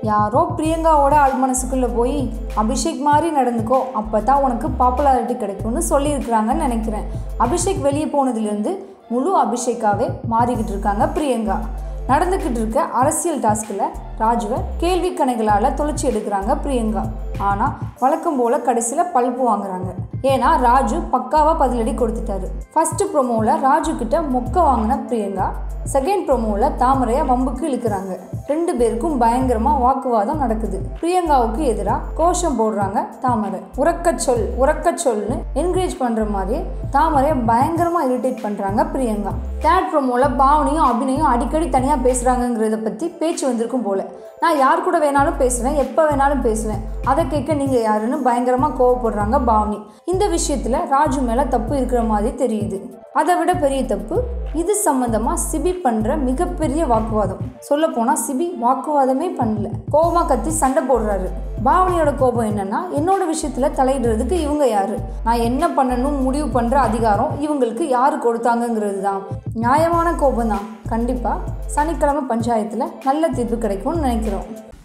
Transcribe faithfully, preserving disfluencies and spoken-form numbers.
யாரோ பிரியங்காவோட ஆள் மனசுக்குள்ளே போய் அபிஷேக் மாதிரி நடந்துக்கோ, அப்போ தான் உனக்கு பாப்புலாரிட்டி கிடைக்கும்னு சொல்லியிருக்கிறாங்கன்னு நினைக்கிறேன். அபிஷேக் வெளியே போனதுலேருந்து முழு அபிஷேக்காவே மாறிக்கிட்டு இருக்காங்க பிரியங்கா. நடந்துக்கிட்டு இருக்க அரசியல் டாஸ்கில் ராஜுவை கேள்வி கணைகளால் தொலைச்சி எடுக்கிறாங்க பிரியங்கா. ஆனால் வழக்கம் போல் கடைசியில் பல்பு வாங்குறாங்க. ஏன்னா ராஜு பக்காவாக பதிலடி கொடுத்துட்டாரு. ஃபஸ்ட்டு ப்ரொமோவில் ராஜு கிட்ட மொக்க வாங்கின பிரியங்கா செகண்ட் ப்ரொமோவில் தாமரையை வம்புக்கு இழுக்கிறாங்க. ரெண்டு பேருக்கும் பயங்கரமாக வாக்குவாதம் நடக்குது. பிரியங்காவுக்கு எதிராக கோஷம் போடுறாங்க தாமரை. உறக்க சொல் உறக்க சொல்னு என்கரேஜ் பண்ணுற மாதிரியே தாமரையை பயங்கரமாக இரிட்டேட் பண்ணுறாங்க பிரியங்கா. தேர்ட் ப்ரொமோவில் பாவனியும் அபிநயும் அடிக்கடி தனியாக பேசுகிறாங்கங்கிறத பற்றி பேச்சு வந்திருக்கும் போல். நான் யார் கூட வேணாலும் பேசுவேன், எப்போ வேணாலும் பேசுவேன், அதை கேட்க நீங்கள் யாருன்னு பயங்கரமாக கோவப்படுறாங்க பாவனி. இந்த விஷயத்தில் ராஜு மேலே தப்பு இருக்கிற மாதிரி தெரியுது. அதை விட பெரிய தப்பு இது சம்மந்தமாக சிபி பண்ணுற மிகப்பெரிய வாக்குவாதம். சொல்லப்போனால் சிபி வாக்குவாதமே பண்ணல, கோபமாக கத்தி சண்டை போடுறாரு. பாவனியோட கோபம் என்னன்னா, என்னோட விஷயத்தில் தலையிடுறதுக்கு இவங்க யாரு, நான் என்ன பண்ணணும் முடிவு பண்ணுற அதிகாரம் இவங்களுக்கு யார் கொடுத்தாங்கங்கிறது தான். நியாயமான கோபம் தான். கண்டிப்பாக சனிக்கிழமை பஞ்சாயத்தில் நல்ல தீர்ப்பு கிடைக்கும்னு நினைக்கிறோம்.